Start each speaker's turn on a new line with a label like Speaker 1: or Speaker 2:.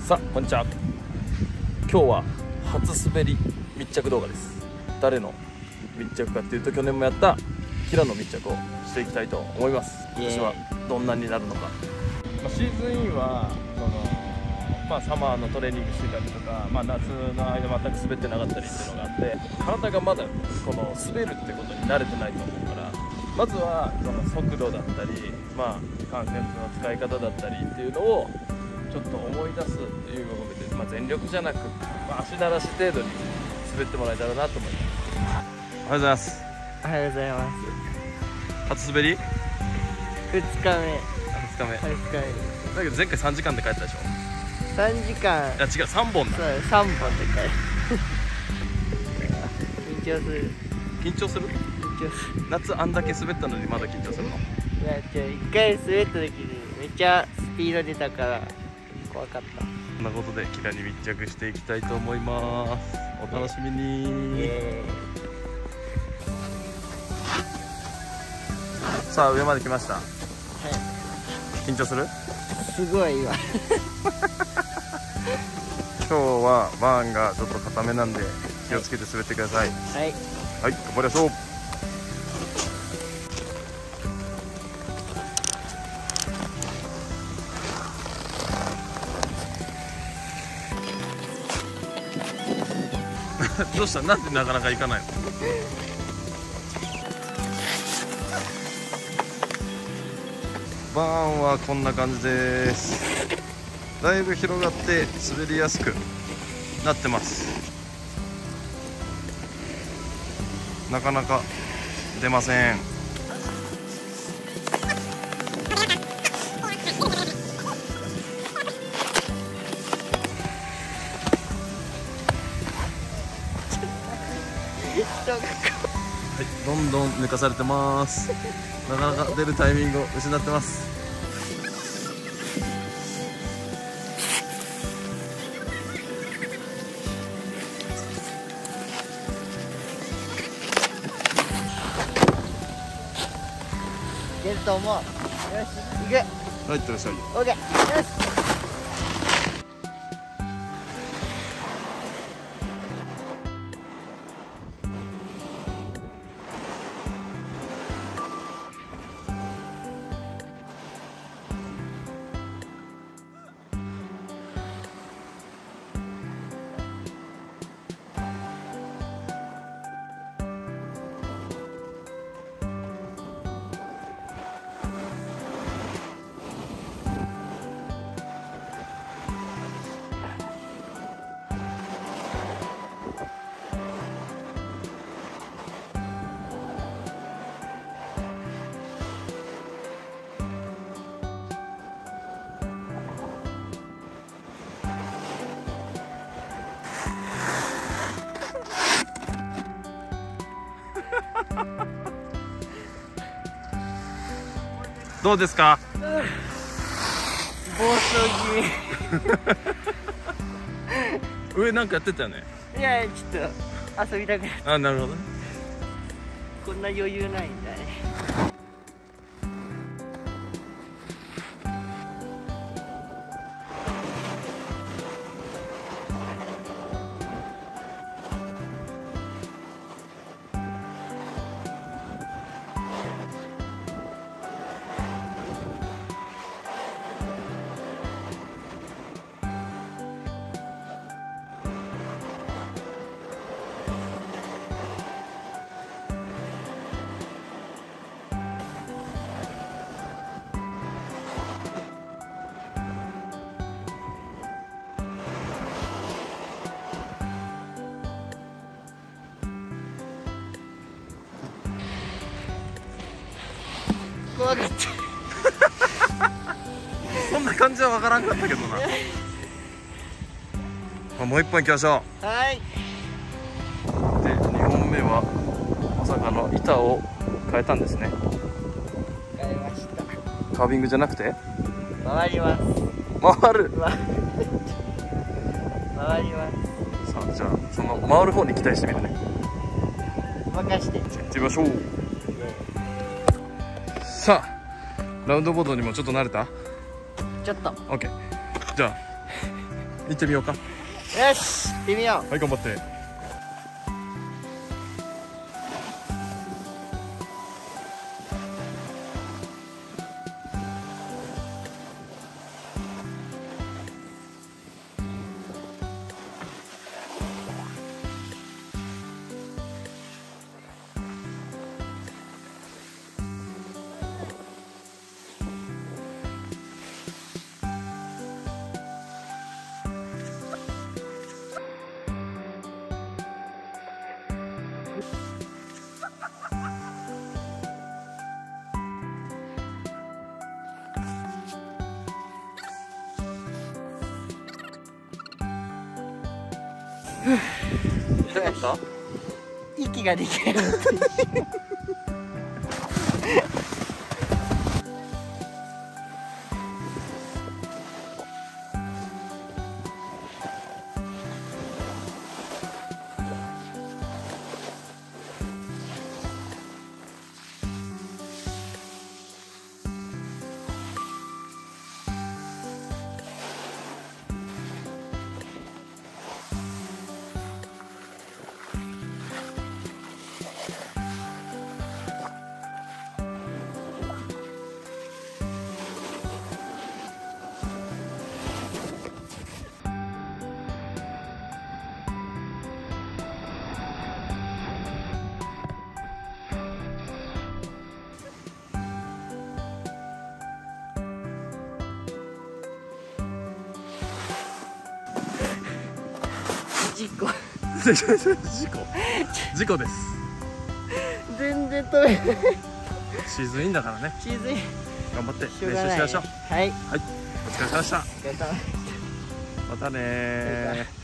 Speaker 1: さあこんにちは。今日は初滑り密着動画です。誰の密着かっていうと、去年もやった平の密着をしていきたいと思います。今年はどんなになるのか。シーズンインはサマーのトレーニングしてたりとか、夏の間全く滑ってなかったりっていうのがあって、体がまだこの滑るってことに慣れてないと思うから、まずはその速度だったり、関節の使い方だったりっていうのをちょっと思い出すっていうのを込めて、全力じゃなく、足慣らし程度に滑ってもらえたらなと思います。おはようございます。
Speaker 2: おはようございます。
Speaker 1: 初滑り
Speaker 2: 2日目。
Speaker 1: 2日目。だけど前回3時間で帰ったでしょ。
Speaker 2: 3時間。
Speaker 1: いや違う、3本だ。
Speaker 2: そう、3本で帰る。緊張する。
Speaker 1: 緊張する？
Speaker 2: 緊張する。
Speaker 1: 夏あんだけ滑ったのにまだ緊張するの？
Speaker 2: いや、1回滑った時にめっちゃスピード出たから怖かった。
Speaker 1: そんなことでキラに密着していきたいと思います。お楽しみに。さあ上まで来ました。はい。緊張する？
Speaker 2: すごいわ。
Speaker 1: 今日はバーンがちょっと固めなんで気をつけて滑ってください。
Speaker 2: はい。
Speaker 1: はい、頑張りましょう。どうした？なんでなかなか行かないの？バーンはこんな感じです。だいぶ広がって滑りやすくなってます。なかなか出ません。はい、どんどん抜かされてます。なかなか出るタイミングを失ってます。
Speaker 2: 出ると思う。よし、行く。
Speaker 1: はい、いってらっしゃい。
Speaker 2: オッケー。よし。
Speaker 1: どうですか？
Speaker 2: 暴走気
Speaker 1: 上なんかやってたよね。
Speaker 2: 味。いや、ちょっと遊びたくなった。
Speaker 1: あ、なるほどね。
Speaker 2: こんな余裕ないんだね。怖かった。
Speaker 1: そんな感じはわからんかったけどな。もう一本行きましょう。
Speaker 2: はい。
Speaker 1: で、2本目はまさかの板を変えたんですね。
Speaker 2: 変えました。
Speaker 1: カービングじゃなくて
Speaker 2: 回ります。
Speaker 1: 回る。
Speaker 2: 回ります。
Speaker 1: さあ、じゃあその回る方に期待してみるね。
Speaker 2: 任して。
Speaker 1: 行ってみましょう。さあ、ラウンドボードにもちょっと慣れた？
Speaker 2: ちょっと。
Speaker 1: オッケー。じゃあ行ってみようか。
Speaker 2: よし行ってみよう。
Speaker 1: はい、頑張って。痛かった？
Speaker 2: 息ができない。
Speaker 1: 事故です。
Speaker 2: 全然取れない。
Speaker 1: シーズンインだからね。
Speaker 2: シーズン
Speaker 1: 頑張って
Speaker 2: しょうがない。
Speaker 1: 練習しましょう。
Speaker 2: はい。
Speaker 1: はい、お疲れ様でした。
Speaker 2: お疲れ様でした。
Speaker 1: またねー。